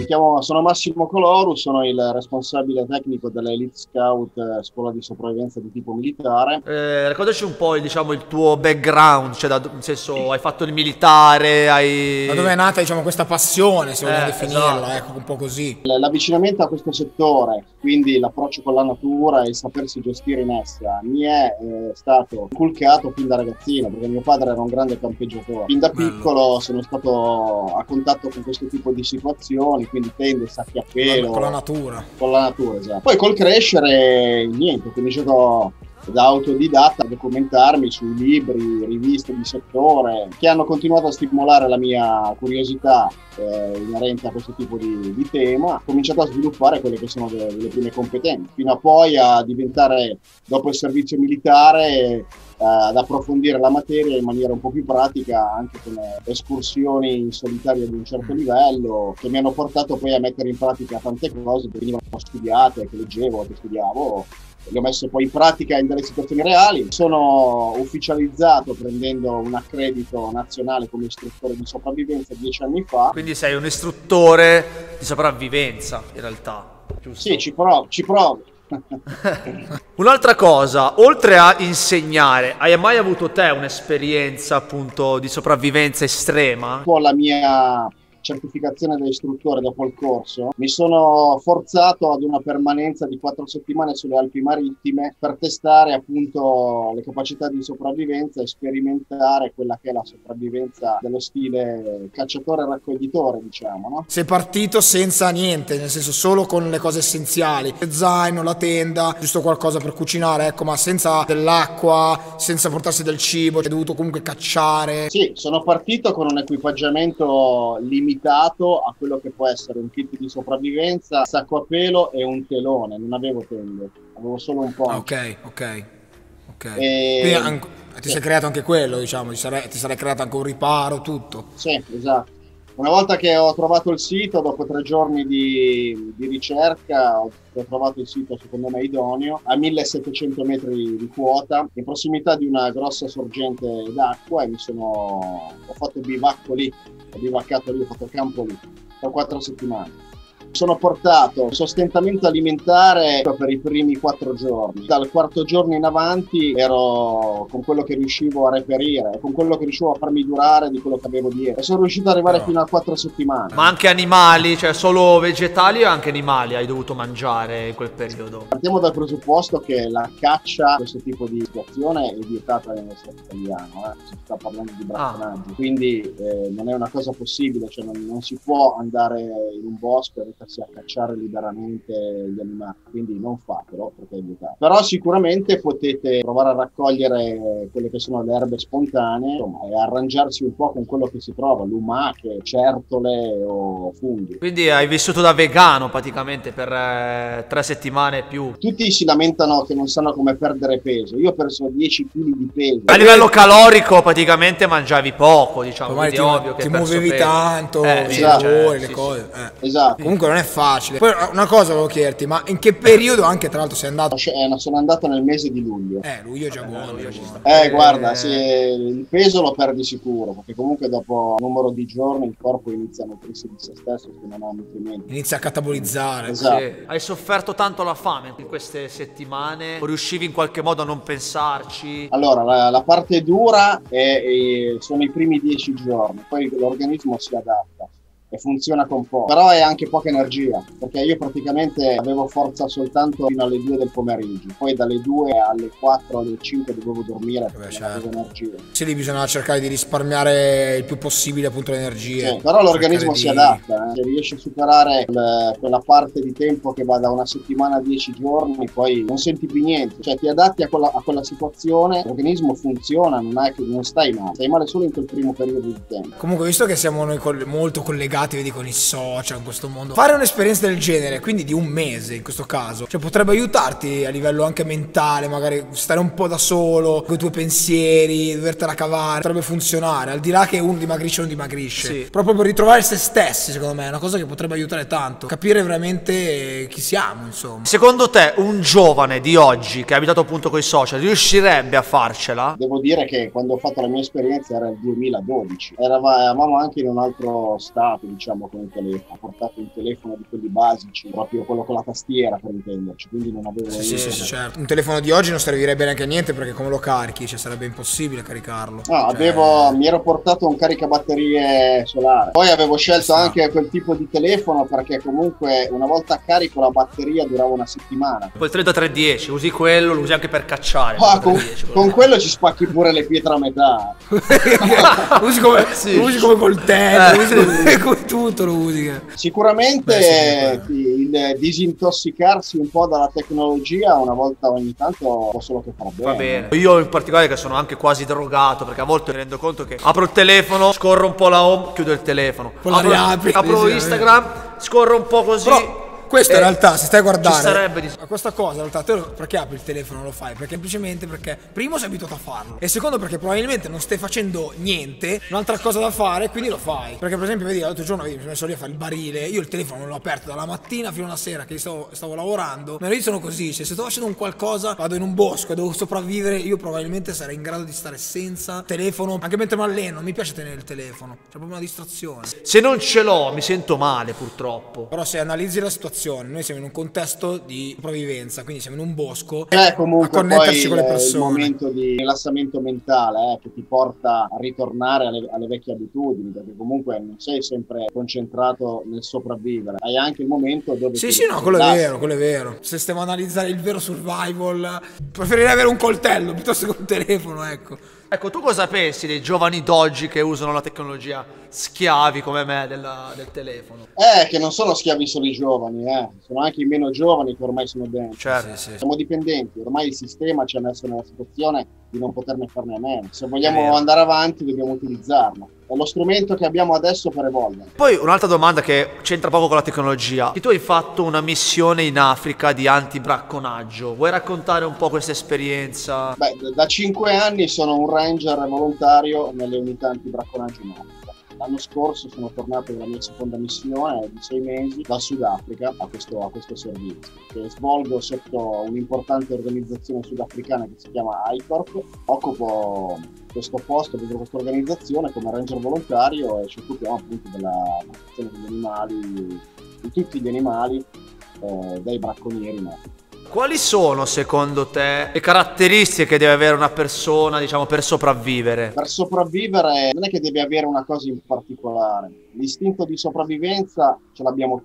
Sono Massimo Coloru, sono il responsabile tecnico dell'Elite Scout, scuola di sopravvivenza di tipo militare. Raccontaci un po' il tuo background, cioè nel senso hai fatto il militare, Da dove è nata, diciamo, questa passione, se vogliamo definirla, esatto. ecco, un po' così. L'avvicinamento a questo settore, quindi l'approccio con la natura e il sapersi gestire in essa, mi è stato inculcato fin da ragazzino, perché mio padre era un grande campeggiatore. Fin da piccolo sono stato a contatto con questo tipo di situazioni, quindi tende, sacchi a pelo. Con la natura. Con la natura, esatto. Poi col crescere, niente, ho cominciato da autodidatta a documentarmi sui libri, riviste di settore che hanno continuato a stimolare la mia curiosità inerente a questo tipo di tema. Ho cominciato a sviluppare quelle che sono delle prime competenze, fino a poi a diventare, dopo il servizio militare, ad approfondire la materia in maniera un po' più pratica, anche con escursioni in solitaria di un certo livello, che mi hanno portato poi a mettere in pratica tante cose che venivano studiate, che leggevo, che studiavo. Le ho messe poi in pratica in delle situazioni reali. Sono ufficializzato prendendo un accredito nazionale come istruttore di sopravvivenza 10 anni fa. Quindi sei un istruttore di sopravvivenza, in realtà, giusto? Sì, ci provo. Un'altra cosa, oltre a insegnare, hai mai avuto te un'esperienza appunto di sopravvivenza estrema? Con la mia certificazione da istruttore dopo il corso, mi sono forzato ad una permanenza di 4 settimane sulle Alpi Marittime per testare appunto le capacità di sopravvivenza e sperimentare quella che è la sopravvivenza dello stile cacciatore-raccoglitore, diciamo, no? Sei partito senza niente, nel senso solo con le cose essenziali, il zaino, la tenda, giusto qualcosa per cucinare, ecco, ma senza dell'acqua, senza portarsi del cibo, hai dovuto comunque cacciare. Sì, sono partito con un equipaggiamento limitato a quello che può essere un kit di sopravvivenza, sacco a pelo e un telone. Non avevo tende, avevo solo un poncho. Ok. Quindi ti sei creato anche quello, diciamo, ti sarai creato anche un riparo, tutto. Sì, esatto. Una volta che ho trovato il sito, dopo 3 giorni di ricerca, ho trovato il sito secondo me idoneo, a 1700 metri di quota, in prossimità di una grossa sorgente d'acqua, e ho fatto bivacco lì, ho bivaccato lì, ho fatto campo lì, per 4 settimane. Sono portato sostentamento alimentare per i primi 4 giorni. Dal 4º giorno in avanti ero con quello che riuscivo a reperire, con quello che riuscivo a farmi durare di quello che avevo dietro. E sono riuscito ad arrivare fino a 4 settimane. Ma anche animali, cioè solo vegetali o anche animali hai dovuto mangiare in quel periodo? Partiamo dal presupposto che la caccia, questo tipo di situazione, è vietata nello Stato italiano, si sta parlando di bracconaggio, quindi non è una cosa possibile, cioè non si può andare in un bosco e a cacciare liberamente gli animali, quindi non fatelo perché è vietato. Però sicuramente potete provare a raccogliere quelle che sono le erbe spontanee, insomma, e arrangiarsi un po' con quello che si trova, lumache, certole o funghi. Quindi hai vissuto da vegano praticamente per 3 settimane più. Tutti si lamentano che non sanno come perdere peso. Io ho perso 10 kg di peso. A livello calorico praticamente mangiavi poco, diciamo, Ormai quindi è ovvio che ti hai perso muovevi peso. tanto, esatto. lavori, le Sì, cose. Esatto. Comunque non è facile. Poi una cosa volevo chiederti, ma in che periodo anche tra l'altro sei andato? Sono andato nel mese di luglio. Luglio è già buono. Guarda, se il peso lo perdi sicuro, perché comunque dopo un numero di giorni il corpo inizia a nutrirsi di se stesso, che non ha nutrimenti. Inizia a catabolizzare. Esatto. Sì. Hai sofferto tanto la fame in queste settimane? O riuscivi in qualche modo a non pensarci? Allora, la parte dura sono i primi 10 giorni, poi l'organismo si adatta e funziona con poco, però è anche poca energia, perché io praticamente avevo forza soltanto fino alle 2 del pomeriggio, poi dalle 2 alle 4 alle 5 dovevo dormire perché non avevo energia. Sì, lì bisogna cercare di risparmiare il più possibile appunto l'energia. Sì, però l'organismo si adatta, se riesce a superare quella parte di tempo che va da una settimana a 10 giorni, poi non senti più niente, cioè ti adatti a quella situazione, l'organismo funziona, non stai male solo in quel primo periodo di tempo. Comunque, visto che siamo noi molto collegati, vedi, con i social, in questo mondo, fare un'esperienza del genere, quindi di un mese in questo caso, cioè potrebbe aiutarti a livello anche mentale, magari stare un po' da solo con i tuoi pensieri, dovertela cavare, potrebbe funzionare, al di là che uno dimagrisce o non dimagrisce, Sì. proprio per ritrovare se stessi. Secondo me è una cosa che potrebbe aiutare tanto, capire veramente chi siamo, insomma. Secondo te un giovane di oggi che ha abitato appunto con i social riuscirebbe a farcela? Devo dire che quando ho fatto la mia esperienza era il 2012, eravamo anche in un altro stato, diciamo, con il telefono. Ho portato un telefono di quelli basici, proprio quello con la tastiera, per intenderci, quindi non avevo sì, certo. Un telefono di oggi non servirebbe neanche a niente, perché come lo carichi? Cioè sarebbe impossibile caricarlo. No, mi ero portato un caricabatterie solare. Poi avevo scelto anche quel tipo di telefono perché comunque una volta carico la batteria durava una settimana. Poi il 3310, usi quello, lo usi anche per cacciare. Con quello ci spacchi pure le pietre a metà. usi come coltello, usi come tutto lo usi. Sicuramente il disintossicarsi un po' dalla tecnologia una volta ogni tanto può solo che far bene. Va bene. Io in particolare, che sono anche quasi drogato, perché a volte mi rendo conto che apro il telefono, scorro un po' la home, chiudo il telefono, apro Instagram, scorro un po' così. Però questo in realtà, se stai a guardare, ci sarebbe questa cosa in realtà, te perché apri il telefono non lo fai? Perché semplicemente perché primo sei abituato a farlo, e secondo perché probabilmente non stai facendo niente, un'altra cosa da fare, quindi lo fai. Perché per esempio vedi, l'altro giorno mi sono messo lì a fare il barile, io il telefono non l'ho aperto dalla mattina fino alla sera che stavo lavorando. Me lo sono così, cioè se sto facendo un qualcosa, vado in un bosco e devo sopravvivere, io probabilmente sarei in grado di stare senza telefono, anche mentre mi alleno. Non mi piace tenere il telefono, c'è proprio una distrazione. Se non ce l'ho mi sento male, purtroppo. Però se analizzi la situazione, noi siamo in un contesto di sopravvivenza, quindi siamo in un bosco comunque a connetterci con le persone. È il momento di rilassamento mentale che ti porta a ritornare alle vecchie abitudini, perché comunque non sei sempre concentrato nel sopravvivere, hai anche il momento dove quello è vero. Se stiamo a analizzare il vero survival, preferirei avere un coltello piuttosto che un telefono, Ecco, tu cosa pensi dei giovani d'oggi che usano la tecnologia, schiavi come me del telefono? Che non sono schiavi solo i giovani, sono anche i meno giovani che ormai sono dentro. Certo. Sì. Siamo dipendenti, ormai il sistema ci ha messo nella situazione di non poterne farne a meno. Se vogliamo andare avanti dobbiamo utilizzarlo. È lo strumento che abbiamo adesso per evolvere. Poi un'altra domanda che c'entra poco con la tecnologia. Tu hai fatto una missione in Africa di antibracconaggio. Vuoi raccontare un po' questa esperienza? Da 5 anni sono un ranger volontario nelle unità antibracconaggio in Africa. L'anno scorso sono tornato nella mia seconda missione di 6 mesi dal Sudafrica a questo servizio, che svolgo sotto un'importante organizzazione sudafricana che si chiama ICORP. Occupo questo posto dentro questa organizzazione come ranger volontario e ci occupiamo appunto della protezione degli animali, di tutti gli animali dai bracconieri in Africa. Quali sono secondo te le caratteristiche che deve avere una persona, diciamo, per sopravvivere? Per sopravvivere non è che deve avere una cosa in particolare. L'istinto di sopravvivenza ce l'abbiamo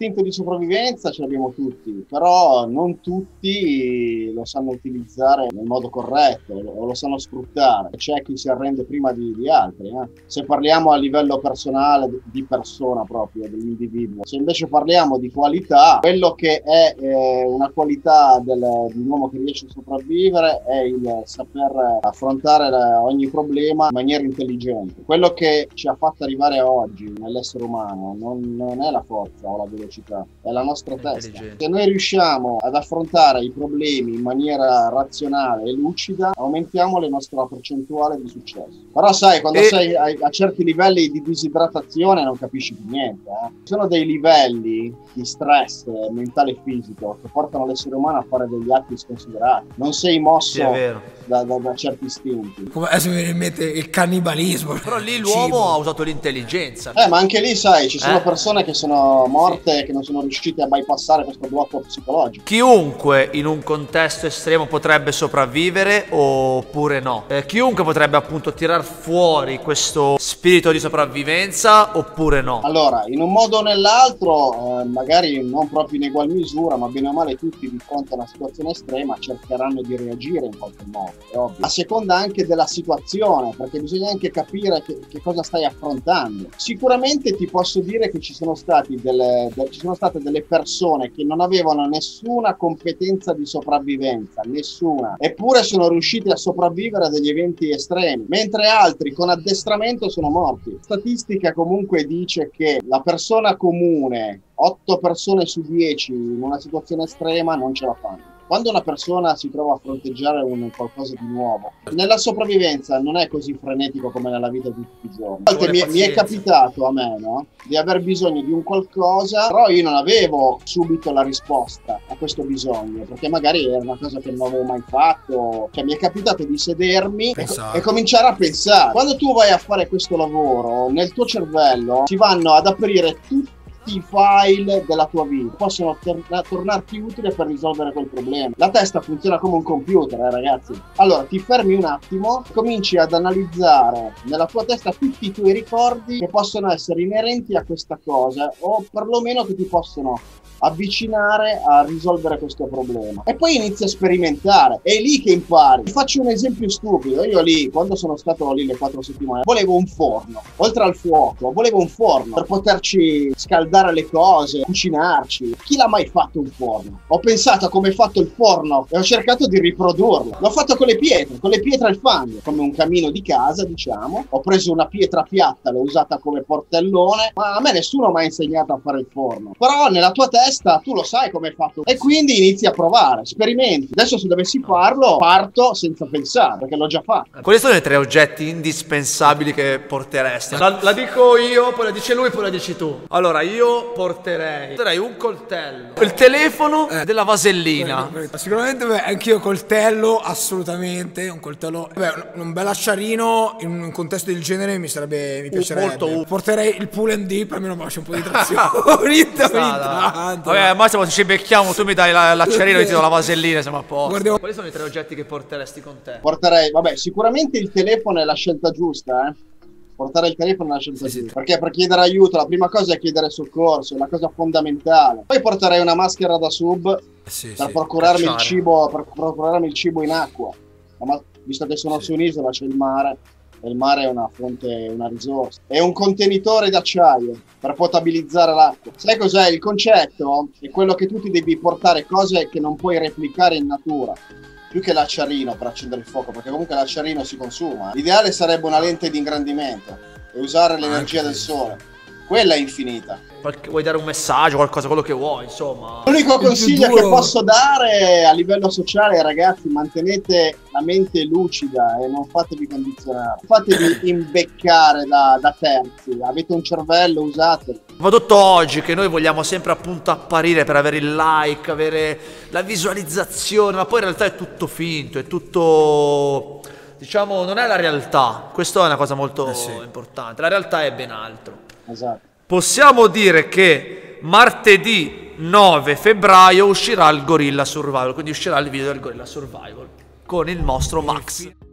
tutti, però non tutti lo sanno utilizzare nel modo corretto o lo sanno sfruttare. C'è chi si arrende prima di altri. Se parliamo a livello personale, di persona proprio, dell'individuo, se invece parliamo di qualità, quello che è una qualità di un uomo che riesce a sopravvivere è il saper affrontare ogni problema in maniera intelligente. Quello che ci ha fatto arrivare a oggi nell'essere umano non è la forza o la velocità, è la nostra testa. Se noi riusciamo ad affrontare i problemi in maniera razionale e lucida, aumentiamo la nostra percentuale di successo. Però sai, quando sei a certi livelli di disidratazione non capisci più niente. Ci sono dei livelli di stress mentale e fisico che portano l'essere umano a fare degli atti sconsiderati. Non sei mosso da certi istinti. Come adesso mi viene in mente il cannibalismo. Però lì l'uomo ha usato l'intelligenza. Ma anche lì, sai, ci sono persone che sono morte, che non sono riuscite a bypassare questo blocco psicologico. Chiunque in un contesto estremo potrebbe sopravvivere oppure no? Chiunque potrebbe appunto tirar fuori questo spirito di sopravvivenza oppure no? Allora, in un modo o nell'altro, magari non proprio in egual misura, ma bene o male tutti di fronte a una situazione estrema cercheranno di reagire in qualche modo, è ovvio. A seconda anche della situazione, perché bisogna anche capire che cosa stai affrontando. Sicuramente ti posso dire che ci sono state delle persone che non avevano nessuna competenza di sopravvivenza, nessuna, eppure sono riusciti a sopravvivere a degli eventi estremi, mentre altri con addestramento sono morti. Statistica comunque dice che la persona comune, 8 persone su 10 in una situazione estrema non ce la fanno. Quando una persona si trova a fronteggiare qualcosa di nuovo, nella sopravvivenza non è così frenetico come nella vita di tutti i giorni. A volte mi è capitato a me, no? Di aver bisogno di un qualcosa, però io non avevo subito la risposta a questo bisogno, perché magari era una cosa che non avevo mai fatto. Cioè mi è capitato di sedermi e cominciare a pensare. Quando tu vai a fare questo lavoro, nel tuo cervello si vanno ad aprire tutti i file della tua vita, possono tornarti utile per risolvere quel problema. La testa funziona come un computer, ragazzi. Allora ti fermi un attimo, cominci ad analizzare nella tua testa tutti i tuoi ricordi che possono essere inerenti a questa cosa, o perlomeno che ti possono avvicinare a risolvere questo problema, e poi inizi a sperimentare. È lì che impari. Ti faccio un esempio stupido. Io lì, quando sono stato lì le 4 settimane, volevo un forno. Oltre al fuoco, volevo un forno per poterci scaldare le cose, cucinarci. Chi l'ha mai fatto un forno? Ho pensato a come è fatto il forno e ho cercato di riprodurlo. L'ho fatto con le pietre e il fango, come un camino di casa, diciamo. Ho preso una pietra piatta, l'ho usata come portellone, ma a me nessuno mi ha insegnato a fare il forno. Però nella tua testa tu lo sai come è fatto, e quindi inizi a provare, sperimenti. Adesso se dovessi farlo, parto senza pensare, perché l'ho già fatto. Quali sono i 3 oggetti indispensabili che porteresti? La dico io, poi la dice lui, poi la dici tu. Allora, io porterei un coltello, il telefono, della vasellina. Sicuramente, anch'io coltello, assolutamente. Un coltello, un bel acciarino in un contesto del genere mi piacerebbe. Molto. Porterei il pull and dip, almeno mi lascia un po' di trazione. ogni tanto. Vabbè, Massimo, se ci becchiamo, tu mi dai l'acciarino e ti do la vasellina, siamo a posto. Guardiamo. Quali sono i 3 oggetti che porteresti con te? Porterei, sicuramente il telefono è la scelta giusta, Portare il telefono è la scelta giusta. Perché per chiedere aiuto, la prima cosa è chiedere soccorso, è la cosa fondamentale. Poi porterei una maschera da sub per procurarmi il cibo in acqua. Visto che sono su un'isola, c'è il mare. E il mare è una fonte, una risorsa. È un contenitore d'acciaio per potabilizzare l'acqua. Sai cos'è? Il concetto è quello che tu ti devi portare cose che non puoi replicare in natura, più che l'acciarino per accendere il fuoco, perché comunque l'acciarino si consuma. L'ideale sarebbe una lente di ingrandimento e usare l'energia del sole. Quella è infinita. Vuoi dare un messaggio, qualcosa, quello che vuoi, insomma. L'unico consiglio che posso dare a livello sociale, ragazzi, mantenete la mente lucida e non fatevi condizionare. Fatevi imbeccare da terzi. Avete un cervello, usatelo. Soprattutto oggi, che noi vogliamo sempre appunto apparire per avere il like, avere la visualizzazione, ma poi in realtà è tutto finto, è tutto, diciamo, non è la realtà. Questa è una cosa molto importante. La realtà è ben altro. Esatto. Possiamo dire che martedì 9 febbraio uscirà il Gorilla Survival, quindi uscirà il video del Gorilla Survival con il nostro Max.